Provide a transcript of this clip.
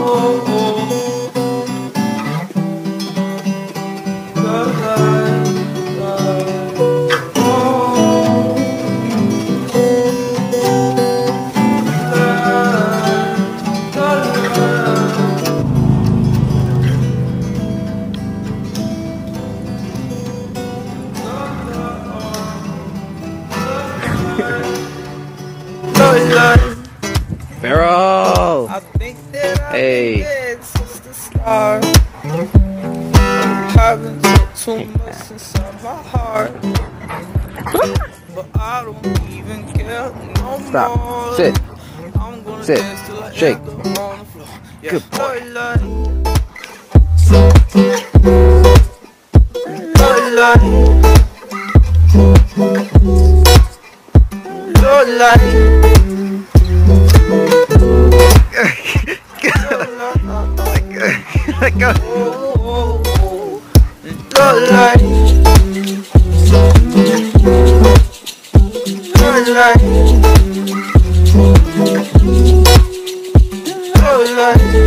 Farrell! I think that I've Hey. been dead since the start. I've been took too much inside my heart. But I don't even care no Stop. more. Sit. I'm gonna Sit. dance till I Shake. end up on the floor. Yeah. Good boy. Let go. Let go.